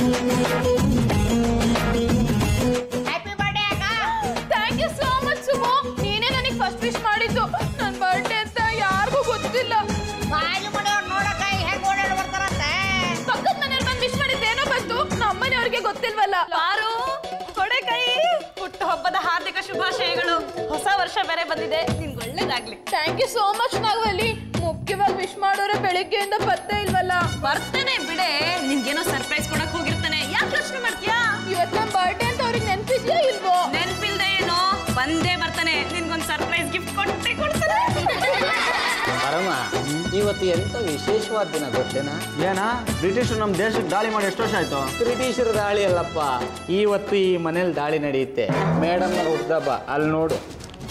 Happy birthday ಅಕ್ಕ. Thank you so much Sumu. ನೀನೇ ನನಗೆ ಫಸ್ಟ್ ವಿಶ್ ಮಾಡಿದ್ದು. ನನ್ನ ಬರ್ಡೇ ಅಂತ ಯಾರಿಗೂ ಗೊತ್ತಿಲ್ಲ. ಬಾಜು ಮನೆಯವ್ರು ನೋಡಕ್ಕ ಹೆಂಗ್ ಓಡಾಡಿ ಬರ್ತಾರಂತೆ. ಪಕ್ಕದ ಮನೆಯವ್ರು ಬಂದು ವಿಶ್ ಮಾಡಿದ್ದೇನೋ ಬಂತು, ನಮ್ಮನೆಯವ್ರಿಗೆ ಗೊತ್ತಿಲ್ವಲ್ಲ. ಬಾರು ಕೊಡೆ ಕೈ. ಹುಟ್ಟು ಹಬ್ಬದ ಹಾರ್ದಿಕ ಶುಭಾಶಯಗಳು. ಹೊಸ ವರ್ಷ ಬೇರೆ ಬಂದಿದೆ, ನಿಮ್ಗೆ ಒಳ್ಳೇದಾಗ್ಲಿ. Thank you so much Nagavalli. ಮುಖ್ಯವಾಗಿ ವಿಶ್ ಮಾಡೋರೆ ಬೆಳಿಗ್ಗೆಯಿಂದ ಪತ್ತೆ ಇಲ್ವಲ್ಲ. ಬರ್ತೇನೆ ಬಿಡೆ, ನಿನ್ಗೇನೋ ಸರ್ಪ್ರೈಸ್ ಕೊಡಕ್ ಹೋಗಿರ್ತಾನೆ. ಯಾಕೆ ಯೋಚನೆ ಮಾಡ್ತೀಯಾ? ಇವತ್ತು ನಮ್ಮ ಬರ್ಡೇ ಅಂತ ಅವ್ರಿಗೆ ನೆನ್ಪಿದ್ಯಾ ಇಲ್ವೋ? ನೆನ್ಪಿಲ್ದೆ ಏನೋ ಬಂದೇ ಬರ್ತಾನೆ. ನಿನ್ಗೊಂದು ಸರ್ಪ್ರೈಸ್ ಗಿಫ್ಟ್ ಕೊಟ್ಟೆ ಕೊಡ್ತಾನೆ. ಪರಮ, ಇವತ್ತು ಎಂತ ವಿಶೇಷವಾದ ದಿನ ಗೊತ್ತೇನಾ? ಏನ ಬ್ರಿಟಿಷರು ನಮ್ಮ ದೇಶಕ್ಕೆ ದಾಳಿ ಮಾಡಿ ಎಷ್ಟು ವರ್ಷ ಆಯ್ತು? ಬ್ರಿಟಿಷರ ದಾಳಿ ಅಲ್ಲಪ್ಪ, ಇವತ್ತು ಈ ಮನೇಲಿ ದಾಳಿ ನಡೆಯುತ್ತೆ. ಮೇಡಮ್ ಹುಡ್ದಬ್ಬ ಅಲ್ಲಿ ನೋಡು.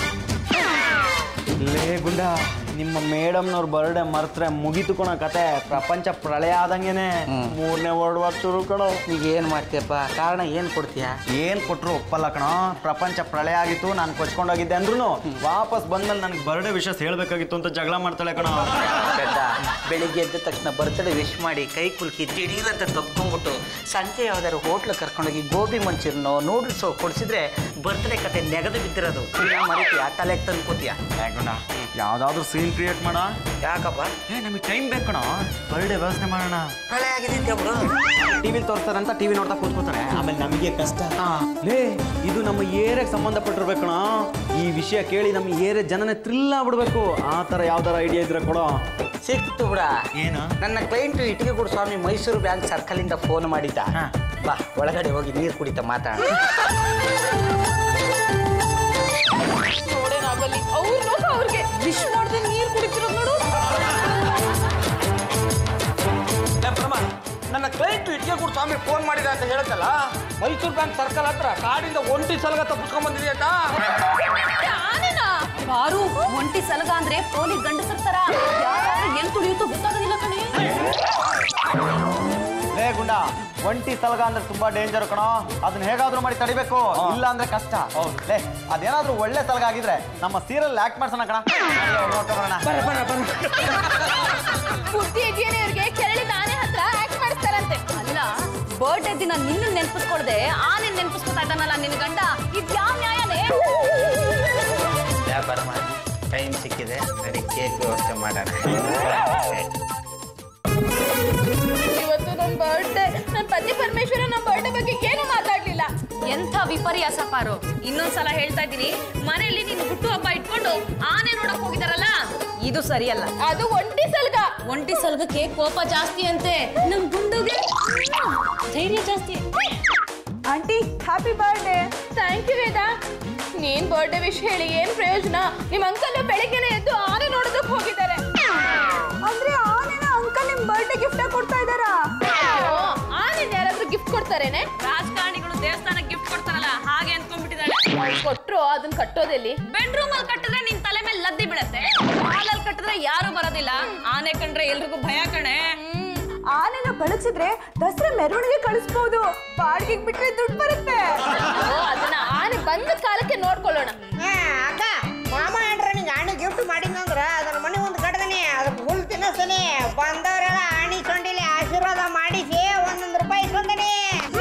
ಲೇ ಗುಂಡ, ನಿಮ್ಮ ಮೇಡಮ್ನವ್ರ ಬರ್ಡೇ ಮರ್ತ್ರೆ ಮುಗಿತು ಕಣ ಕತೆ. ಪ್ರಪಂಚ ಪ್ರಳಯ ಆದಂಗೆನೆ. 3ನೇ ವರ್ಲ್ಡ್ ವಾರ್ ಶುರು ಕಣೋ. ಈಗ ಏನು ಮಾಡ್ತೀಯಪ್ಪ? ಕಾರಣ ಏನು ಕೊಡ್ತೀಯಾ? ಏನ್ ಕೊಟ್ರು ಒಪ್ಪಲ್ಲ ಕಣೋ. ಪ್ರಪಂಚ ಪ್ರಳಯ ಆಗಿತ್ತು, ನಾನು ಕೊಚ್ಕೊಂಡೋಗಿದ್ದೆ ಅಂದ್ರೂ ವಾಪಸ್ ಬಂದ್ಮೇಲೆ ನನಗೆ ಬರ್ಡೇ ವಿಷಯ ಹೇಳ್ಬೇಕಾಗಿತ್ತು ಅಂತ ಜಗಳ ಮಾಡ್ತಾಳೆ ಕಣೋ. ಬೆಳಿಗ್ಗೆ ಎದ್ದ ತಕ್ಷಣ ಬರ್ತ್ಡೇ ವಿಶ್ ಮಾಡಿ ಕೈ ಕುಲ್ಕಿ ದಿಢೀರಂತ ತಪ್ಕೊಂಡ್ಬಿಟ್ಟು ಸಂಜೆ ಯಾವ್ದಾದ್ರು ಹೋಟ್ಲ್ ಕರ್ಕೊಂಡೋಗಿ ಗೋಬಿ ಮಂಚೂರಿನೋ ನೂಡಲ್ಸ್ ಕೊಡಿಸಿದ್ರೆ ಬರ್ತ್ಡೇ ಕತೆ ನೆಗದು ಬಿದ್ದಿರೋದು. ಮರಿತೀಯ? ತಲೆಗೆ ತಂದು ಕೂತೀಯ? ಯಾವ್ದಾದ್ರು ಸೀನ್ ಕ್ರಿಯೇಟ್ ಮಾಡ. ಯಾಕಪ್ಪ? ನಮಗೆ ಟೈಮ್ ಬೇಕು ಕಣೋ. ಬರ್ಡೇ ವ್ಯವಸ್ಥೆ ಮಾಡೋಣ. ಪ್ರಳಯ ಆಗಿದೆ ಅಂತ ಒಬ್ರು ಟಿವಿ ತೋರಿಸ್ತಾರಂತ ಟಿವಿ ನೋಡ್ತಾ ಕೂತ್ಕೋತಾರೆ. ಆಮೇಲೆ ನಮಗೆ ಕಷ್ಟ. ಲೇ, ಇದು ನಮ್ಮ ಏರಿಯಾಗೆ ಸಂಬಂಧಪಟ್ಟಿರ್ಬೇಕು ಕಣೋ. ಈ ವಿಷಯ ಕೇಳಿ ನಮ್ಮ ಏರಿಯಾ ಜನನೇ ಥ್ರಿಲ್ ಆಗ್ಬಿಡ್ಬೇಕು. ಆ ಥರ ಯಾವ್ದಾರ ಐಡಿಯಾ ಇದ್ರೆ ಕೊಡೋ. ಸಿಕ್ತು ಬಿಡ. ಏನು? ನನ್ನ ಕ್ಲೈಂಟ್ ಇಟ್ಟಿಗೆಗೂಡು ಸ್ವಾಮಿ ಮೈಸೂರು ಬ್ಯಾಂಕ್ ಸರ್ಕಲಿಂದ ಫೋನ್ ಮಾಡಿದ್ದ. ಬಾ ಒಳಗಡೆ ಹೋಗಿ ನೀರು ಕುಡಿತಾ ಮಾತಾಡ. ನೋಡೇನಾಗಲಿ ಅವ್ರಿಗೆ ವಿಶ್ ಮಾಡಿದ್ರೆ ನೀರು ಕುಡಿತಿರೋದು ನೋಡು. ನನ್ನ ಕ್ಲೈಂಟ್ ಇಟ್ಟಿಗೆಗೂಡು ಸ್ವಾಮಿ ಫೋನ್ ಮಾಡಿದ ಅಂತ ಹೇಳುತ್ತಲ್ಲ, ಮೈಸೂರು ಬ್ಯಾಂಕ್ ಸರ್ಕಲ್ ಹತ್ರ ಕಾಡಿಂದ ಒಂಟಿ ಸಲಗ ತಪ್ಪಿಸ್ಕೊಂಡ್ ಬಂದಿದೆ ಅಂತ. ಬಾರು ಒಂಟಿ ಸಲಗ ಅಂದ್ರೆ ಪೋಲಿ ಗಂಡಸರ್ತಾರ. ಯಾರು ಎಲ್ಲಿ ತುಳಿಯುತ್ತೋ ಗೊತ್ತಾಗೋದಿಲ್ಲ ಕಣೆ. ಲೇ ಗುಂಡ, ಒಂಟಿ ಸಲಗ ಅಂದ್ರೆ ತುಂಬಾ ಡೇಂಜರ್ ಕಣೋ. ಅದನ್ನ ಹೇಗಾದ್ರೂ ಮಾಡಿ ತಡಿಬೇಕು, ಇಲ್ಲ ಅಂದ್ರೆ ಕಷ್ಟ. ಲೇ, ಅದೇನಾದ್ರೂ ಒಳ್ಳೆ ಸಲಗ ಆಗಿದ್ರೆ ನಮ್ಮ ಸೀರಿಯಲ್ ಆಕ್ಟ್ ಮಾಡ್ಸೋಣ ಕಣ. ಬುದ್ಧಿ ಇದೆಯೇನೆ ಇವ್ರಿಗೆ? ಕೆರಳಿದ ಆನೆ ಹತ್ರ ಆಕ್ಟ್ ಮಾಡಿಸ್ತಾರಂತೆ. ಅಲ್ಲ, ಬರ್ಡೇ ದಿನ ನಿನ್ನ ನೆನ್ಪಿಸ್ಕೊಳ್ದೆ ಆನೆ ನೆನ್ಪಿಸ್ಕೊತಾ ಇದ್ದಾನಲ್ಲ ನಿನ್ನ ಗಂಡ. ಇದ್ಯಾವ ನ್ಯಾಯನೇ? ಬರಮ್ಮ, ಟೈಮ್ ಸಿಕ್ಕಿದೆ, ನಡಿ ಕೇಕ್ ವ್ಯವಸ್ಥೆ ಮಾಡೋಣ. ಇವತ್ತು ನನ್ನ ಬರ್ಡೇ. ನನ್ನ ಪತಿ ಪರಮೇಶ್ವರ ನಮ್ಮ ಬರ್ಡೇ ಬಗ್ಗೆ ಏನು ಮಾತಾಡ್ಲಿಲ್ಲ. ಎಂಥ ವಿಪರ್ಯಾಸ ಪಾರು. ಇನ್ನೊಂದ್ಸಲ ಹೇಳ್ತಾ ಇದ್ದೀನಿ, ಮನೆಯಲ್ಲಿ ನೀನು ಹುಟ್ಟು ಹಬ್ಬ ಇಟ್ಕೊಂಡು ಆನೆ ನೋಡಕ್ ಹೋಗಿದಾರಲ್ಲ, ಇದು ಸರಿಯಲ್ಲ. ಅದು ಒಂಟಿ ಸಲ್ಗ. ಒಂಟಿ ಸಲ್ಗಕ್ಕೆ ಕೋಪ ಜಾಸ್ತಿ ಅಂತೆ. ನಮ್ ಗುಂಡುಗೆ ಧೈರ್ಯ ಜಾಸ್ತಿ. Aunty happy birthday. Thank you Veda. ನೀನ್ ಬರ್ಡೇ ವಿಶ್ ಹೇಳಿ ಏನ್ ಪ್ರಯೋಜನ? ನಿಮ್ ಅಂಕಲ್ ಬೆಳಿಗ್ಗೆನೆ ಎದ್ದು ಆನೆ ನೋಡೋದಕ್ಕೆ ಹೋಗಿದ್ದಾರೆ. ಅಂದ್ರೆ ಆನೆನ ಅಂಕಲ್ ನಿಮ್ ಬರ್ಡೇ ಗಿಫ್ಟ್ ಕೊಡ್ತಾ ಇದ್ದಾರಾ? ಆನೆ ಯಾರಾದ್ರೂ ಗಿಫ್ಟ್ ಕೊಡ್ತಾರೇನೆ? ರಾಜಕಾರಣಿಗಳು ದೇವಸ್ಥಾನಕ್ಕೆ ಗಿಫ್ಟ್ ಕೊಡ್ತಾರಲ್ಲ, ಹಾಗೆ ಅನ್ಕೊಂಡ್ಬಿಟ್ಟಿದ್ದಾಳೆ. ಕೊಟ್ರು ಅದನ್ನ ಕಟ್ಟೋದೆಲ್ಲಿ? ಬೆಡ್ರೂಮ್ ಅಲ್ಲಿ ಕಟ್ಟಿದ್ರೆ ನಿನ್ ತಲೆ ಮೇಲೆ ಲದ್ದಿ ಬೀಳತ್ತೆ. ಹಾಲಲ್ಲಿ ಕಟ್ಟಿದ್ರೆ ಯಾರು ಬರೋದಿಲ್ಲ. ಆನೆ ಕಂಡ್ರೆ ಎಲ್ರಿಗೂ ಭಯ ಕಣೆ. ಆನೆನ ಬಳಸಿದ್ರೆ ದಸರಾ ಮೆರವಣಿಗೆ ಕಳಿಸ್ಬೋದು. ಬಾಡಿಗೆಗೆ ಬಿಟ್ರೆ ದುಡ್ಡು ಬರುತ್ತೆ. ಅದನ್ನ ಆನೆ ಬಂದ ಕಾಲಕ್ಕೆ ನೋಡ್ಕೊಳ್ಳೋಣ. ಅಕ್ಕ, ಮಾಮ ಏನ್ರ ನಿಂಗೆ ಆಣಿ ಗಿಫ್ಟ್ ಮಾಡಿದ್ನಂದ್ರ ಅದನ್ನ ಮನೆ ಒಂದು ಕಡ್ದನೆ, ಅದ್ರ ಫುಲ್ ತಿನ್ನಸನೆ. ಬಂದವರೆಲ್ಲ ಆಣಿ ಸೊಂಡಿಲಿ ಆಶೀರ್ವಾದ ಮಾಡಿಸಿ ₹1 ಇಸ್ಕೊಂಡನೆ.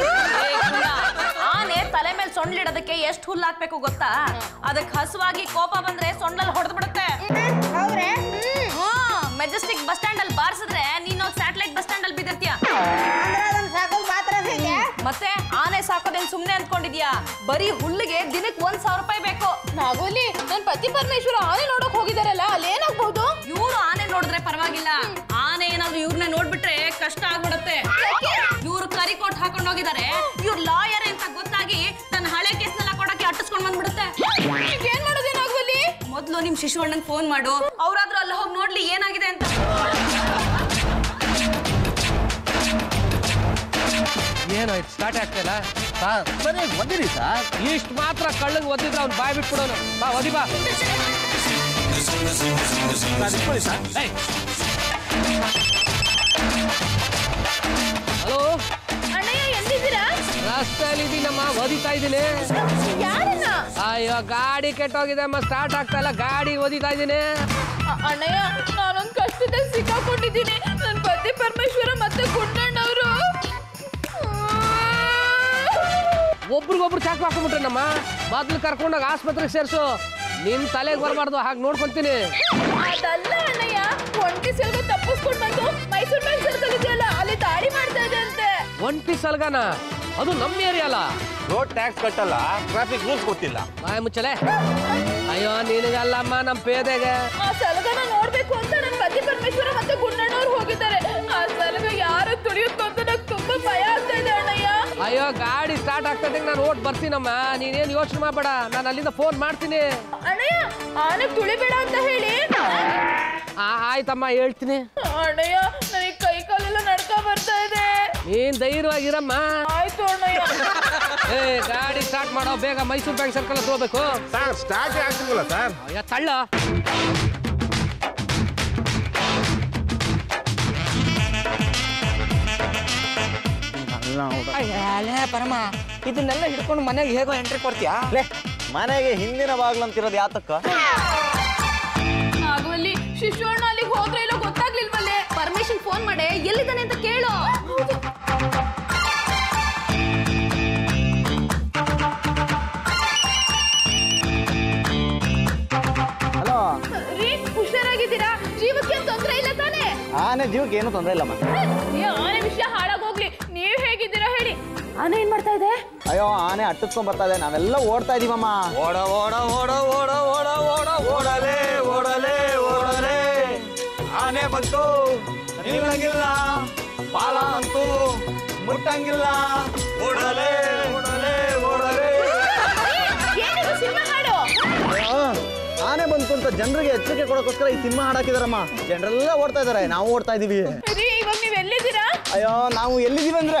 ಆನೆ ತಲೆ ಮೇಲೆ ಸೊಂಡ್ಲಿಡೋದಕ್ಕೆ ಎಷ್ಟು ಹುಲ್ಲು ಹಾಕ್ಬೇಕು ಗೊತ್ತಾ? ಅದಕ್ಕೆ ಹಸುವಾಗಿ ಕೋಪ ಬಂದ್ರೆ ಸೊಂಡ್ಲಲ್ಲಿ ಹೊಡೆದು ಬಿಡುತ್ತೆ. ಹೌದ್ರೆ? ಮೆಜೆಸ್ಟಿಕ್ ಬಸ್ ಸ್ಟ್ಯಾಂಡ್ ಅಲ್ಲಿ ಬಾರಿಸಿದ್ರೆ ನೀನು ಸ್ಯಾಟಲೈಟ್ ಬಸ್ ಸ್ಟ್ಯಾಂಡ್ ಅಲ್ಲಿ ಬಿದ್ದಿರ್ತೀಯ. ಅಂದ್ರೆ ಅದನ್ನ ಸಾಕೋದು ಮಾತ್ರ ಇದೆ. ಮತ್ತೆ ಆನೆ ಸಾಕೋದೇನ್ ಸುಮ್ನೆ ಅನ್ಕೊಂಡಿದ್ಯಾ? ಬರೀ ಹುಲ್ಲಿಗೆ ದಿನಕ್ಕೆ ₹1,000 ಬೇಕು. ನಾಗೋಲಿ, ನನ್ ಪತಿ ಪರಮೇಶ್ವರ ಆನೆ ನೋಡಕ್ ಹೋಗಿದಾರಲ್ಲ, ಅಲ್ಲಿ ಏನಾಗ್ಬಹುದು? ಇವ್ರು ಆನೆ ನೋಡಿದ್ರೆ ಪರವಾಗಿಲ್ಲ, ಆನೆ ಏನಾದ್ರು ಇವ್ರನ್ನ ನೋಡ್ಬಿಟ್ರೆ ಕಷ್ಟ ಆಗ್ಬಿಡತ್ತೆ. ಇವ್ರು ಕರಿಕೋಟ್ ಹಾಕೊಂಡು ಹೋಗಿದ್ದಾರೆ. ಇವ್ರು ಲಾಯರ್ ಅಂತ ಗೊತ್ತಾಗಿ ತನ್ನ ಹಳೆ ಕೇಸ್ನೆಲ್ಲ ಕೊಡಕ್ಕೆ ಅಟ್ಟಿಸ್ಕೊಂಡ್ ಬಂದ್ಬಿಡುತ್ತೆ. ಏನ್ ಮಾಡೋದೇನಾಗೋಲಿ? ಮೊದ್ಲು ನಿಮ್ ಶಿಶು ಅಣ್ಣಂಗ್ ಫೋನ್ ಮಾಡು, ಅವ್ರಾದ್ರೂ ಅಲ್ಲಿ ಹೋಗಿ ನೋಡ್ಲಿ ಏನಾಗಿದೆ ಅಂತ. ಏನಾಯ್ತು? ಸ್ಟಾರ್ಟ್ ಆಗ್ತಿಲ್ಲ ಸರ್? ಬರೀ ಒದಿರಿ ಸರ್. ಇಷ್ಟು ಮಾತ್ರ ಕಳ್ಳಂಗೆ ಒದ್ದಿದ್ರೆ ಅವ್ನು ಬಾಯ್ ಬಿಟ್ಬಿಡೋನು. ಬಾ ಒದಿ ಬಾ. ಹಲೋ ಅಣ್ಣಯ್ಯ ಎಲ್ಲಿದ್ದೀರಾ? ರಸ್ತೆಯಲ್ಲಿ ಇದೀನಮ್ಮ, ಓದಿತಾ ಇದ್ದೀನಿ. ಯಾರನ್ನ? ಅಯ್ಯೋ ಗಾಡಿ ಕೆಟ್ಟೋಗಿದೆ ಅಮ್ಮ, ಸ್ಟಾರ್ಟ್ ಆಗ್ತಾ ಇಲ್ಲ, ಗಾಡಿ ಓದಿತಾ ಇದ್ದೀನಿ. ಅಣ್ಣಯ್ಯ, ನಾನೊಂದು ಕಷ್ಟದಲ್ಲಿ ಸಿಕ್ಕಾಕೊಂಡಿದ್ದೀನಿ. ನನ್ನ ಪತಿ ಪರಮೇಶ್ವರ ಮತ್ತೆ ಗುಂಡಣ್ಣವರು ಒಬ್ರಿಗೊಬ್ರು ಚಾಕು ಹಾಕೊಂಡ್ಬಿಟ್ರನಮ್ಮ. ಮೊದ್ಲು ಕರ್ಕೊಂಡೋಗಿ ಆಸ್ಪತ್ರೆಗೆ ಸೇರ್ಸು. ನಿನ್ ತಲೆಗೆ ಬರಬಾರ್ದು, ಹಾಗೆ ನೋಡ್ಕೊಂತೀನಿ. ಅದಲ್ಲ ಅಣ್ಣಯ್ಯ, ಒಂಟಿ ಸಲ್ಗ ತಪ್ಪಿಸ್ಕೊಂಡು ಬಂದು ಮೈಸೂರು ಬ್ಯಾಂಕ್ ಸರ್ಕಲ್ ಇದೆಯಲ್ಲ ಅಲ್ಲಿ ದಾಳಿ ಮಾಡ್ತಾ ಇದೆ ಅಂತೆ. ಒಂಟಿ ಸಲ್ಗನ? ಅದು ನಮ್ಮ ಏರಿಯಾ ಅಲ್ಲ. ರೋಡ್ ಟ್ಯಾಕ್ಸ್ ಕಟ್ಟಲ್ಲ, ಟ್ರಾಫಿಕ್ ರೂಲ್ಸ್ ಗೊತ್ತಿಲ್ಲ. ಬಾಯ್ ಮುಚ್ಚಲೆ. ಅಯ್ಯೋ ನಿನಗಲ್ಲಮ್ಮ, ನಮ್ಮ ಪೇದೆಗೆ. ಆ ಸಲಗನ ನೋಡ್ಬೇಕು ಅಂತ ನನ್ನ ಪತಿ ಪರಮೇಶ್ವರ ಮತ್ತೆ ಗುಂಡಣ್ಣವ್ರು ಹೋಗಿದ್ದಾರೆ. ಆ ಸಲಗ ಯಾರು ತುಳಿಯುತ್ತೋ ಅಂತ ನಂಗೆ ತುಂಬಾ ಭಯ ಆಗ್ತಾ ಇದೆ ಅಣ್ಣಯ್ಯ. ಅಯ್ಯೋ ಗಾಡಿ ಸ್ಟಾರ್ಟ್ ಆಗ್ತದೆ, ನಾನು ಓಟ್ ಬರ್ತೀನಮ್ಮ. ನೀನೇನು ಯೋಚನೆ ಮಾಡಬೇಡ, ನಾನು ಅಲ್ಲಿಂದ ಫೋನ್ ಮಾಡ್ತೀನಿ. ಅಣ್ಣಯ್ಯ ಆನೆ ತುಳಿಬೇಡ ಅಂತ ಹೇಳಿ. ಆಯ್ತಮ್ಮ, ಹೇಳ್ತೀನಿ. ಅಣ್ಣಯ್ಯ ನನಗೆ ಕೈ ಕಾಲೆಲ್ಲ ನಡ್ಕ ಬರ್ತಾ ಇದೆ. ನೀನ್ ಧೈರ್ಯವಾಗಿರಮ್ಮ. ಆಯ್ತು ಅಣ್ಣಯ್ಯ. ಏ ಗಾಡಿ ಸ್ಟಾರ್ಟ್ ಮಾಡೋ, ಬೇಗ ಮೈಸೂರು ಬ್ಯಾಂಕ್ ಸರ್ಕಲ್ ಹತ್ರ ಹೋಗ್ಬೇಕು. ಸರ್ ಸ್ಟಾರ್ಟ್ ಆಗ್ತಿಲ್ವಲ್ಲ ಸರ್? ಅಯ್ಯ ತಳ್ಳ. ಪರಮ, ಇದನ್ನೆಲ್ಲ ಹಿಡ್ಕೊಂಡು ಮನೆಗೆ ಹೇಗೋ ಎಂಟ್ರಿ ಕೊಡ್ತೀಯಾ? ಮನೆಗೆ ಹಿಂದಿನ ಬಾಗ್ಲಂತಿರೋದು ಯಾತಕ್ಕ? ನಾಗವಲ್ಲಿ ಶಿಶು ಅಣ್ಣ ಅಲ್ಲಿಗೆ ಹೋದ್ರೆ ಇಲ್ಲ ಗೊತ್ತಾಗ್ಲಿಲ್ವಲ್ಲೇ. ಪರ್ಮಿಷನ್ ಫೋನ್ ಮಾಡಿ ಎಲ್ಲಿದ್ದಾನೆ ಅಂತ ಕೇಳು. ಹಲೋ ರೀ, ಹುಷಾರಾಗಿದ್ದೀರಾ? ಜೀವಕ್ಕೆ ತೊಂದರೆ ಇಲ್ಲ ತಾನೇ? ಆನೆ ಜೀವಕ್ಕೆ ಏನು ತೊಂದರೆ ಇಲ್ಲ. ಆನೆ ವಿಷಯ ಹಾಳಾಗೋಗ್ಲಿ, ನೀವ್ ಹೇಗಿದ್ದೀರಾ ಹೇಳಿ. ಆನೆ ಏನ್ ಮಾಡ್ತಾ ಇದೆ? ಅಯ್ಯೋ ಆನೆ ಅಟ್ಟಿಸ್ಕೊಂಡ್ ಬರ್ತಾ ಇದೆ, ನಾವೆಲ್ಲ ಓಡ್ತಾ ಇದೀವಮ್ಮ. ಓಡ ಓಡ ಓಡ ಓಡ ಓಡ ಓಡ ಓಡಲೇ ಓಡಲೇ ಓಡಲೇ. ಆನೆ ಬಂತು, ನಿಲ್ಲಂಗಿಲ್ಲ, ಬಾಲ ಅಂತೂ ಮುಟ್ಟಂಗಿಲ್ಲ. ಓಡಲೇ ಓಡಲೇ ಓಡಲೇ. ಏನಿದು ಸಿನಿಮಾ ಹಾಡು? ಆನೆ ಬಂತು ಅಂತ ಜನರಿಗೆ ಎಚ್ಚರಿಕೆ ಕೊಡೋಕ್ಕೋಸ್ಕರ ಈ ಸಿನಿಮಾ ಹಾಡಾಕಿದಾರಮ್ಮ. ಜನರೆಲ್ಲ ಓಡ್ತಾ ಇದಾರೆ, ನಾವು ಓಡ್ತಾ ಇದೀವಿ. ರೀ, ಇವಾಗ ನೀವ್ ಎಲ್ಲಿದ್ದೀರಾ? ಅಯ್ಯೋ ನಾವು ಎಲ್ಲಿದ್ದೀವಿ ಅಂದ್ರೆ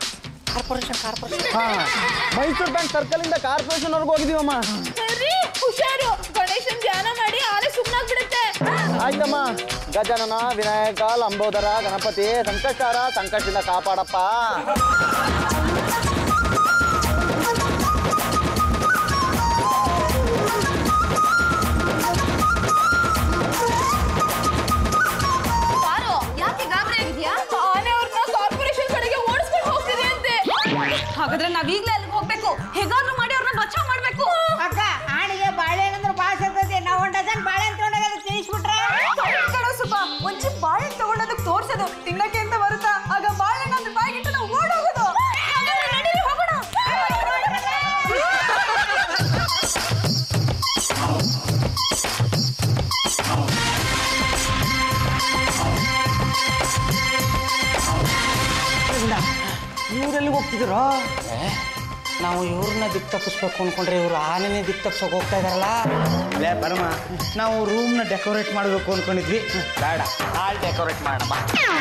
ಮೈಸೂರು ಬ್ಯಾಂಕ್ ಸರ್ಕಲ್ ಇಂದ ಕಾರ್ಪೊರೇಷನ್ ವರ್ಗು ಹೋಗಿದೀವಮ್ಮ. ರೀ, ಹುಷಾರು, ಗಣೇಶನ್ ಧ್ಯಾನ ಮಾಡಿ ಆನೆ ಸುಮ್ಮನಾಗ್ಬಿಡುತ್ತೆ. ಆಯ್ತಮ್ಮ. ಗಜಾನನ, ವಿನಾಯಕ, ಲಂಬೋದರ, ಗಣಪತಿ, ಸಂಕಷ್ಟಾರ, ಸಂಕಷ್ಟದಿಂದ ಕಾಪಾಡಪ್ಪ. ಯಾಕೆ ಗಾಬರಿ ಆಗಿದ್ಯಾ? ಆನೆ ಅವ್ರನ್ನ ಕಾರ್ಪೊರೇಷನ್ ಕಡೆಗೆ ಓಡಿಸ್ಕೊಂಡು ಹೋಗ್ತಿದೆ ಅಂತೆ. ಹಾಗಾದ್ರೆ ನಾವ್ ಈಗ್ಲೇ ಅಲ್ಲಿಗೆ ಹೋಗ್ಬೇಕು. ಹೇಗಾದ್ರೂ ಮಾಡಿ ಅವ್ರನ್ನ ಬಚಾವ್ ಮಾಡ್ಬೇಕು. ಅಕ್ಕ, ಆಣಿಗೆ ಬಾಳೆಹಣ್ಣು ಅಂದ್ರೆ ಭಾಳ ಸಿಗ್ತೈತಿ. ನಾವು ಒಂದು ಡಜನ್ ಬಾಳೆಹಣ್ಣು ತಗೊಂಡಾಗ ತಿಳಿಸ್ಬಿಟ್ರೆ ಸುಬ್ಬ ಒಂಚೂರು ಬಾಳೆಹಣ್ಣು ತಗೊಂಡೋದಕ್ಕೆ ತೋರ್ಸೋದು ತಿನ್ನಕ್ಕೆ ಅಂತ ಬರುತ್ತಾ? ಆಗ ಬಾಳೆಹಣ್ಣು ಅಂದ್ರೆ ಬಾಯಿಗಿಟ್ಟು ನಾವು ಓಡೋಗೋದು. ನಡೀರಿ ಹೋಗೋಣ. ಇವರೆಲ್ಲಿಗೆ ಹೋಗ್ತಿದ್ದೀರೋ? ನಾವು ಇವ್ರನ್ನ ದಿಕ್ ತಪ್ಪಿಸ್ಬೇಕು ಅನ್ಕೊಂಡ್ರೆ ಇವ್ರು ಆನೆನೇ ದಿಕ್ ತಪ್ಪಿಸೋಕೆ ಹೋಗ್ತಾ ಇದಾರಲ್ಲ. ಲೇ ಪರಮ, ನಾವು ರೂಮ್ನ ಡೆಕೋರೇಟ್ ಮಾಡಬೇಕು ಅನ್ಕೊಂಡಿದ್ವಿ. ಬೇಡ, ಹಾಲ್ ಡೆಕೋರೇಟ್ ಮಾಡಮ್ಮ.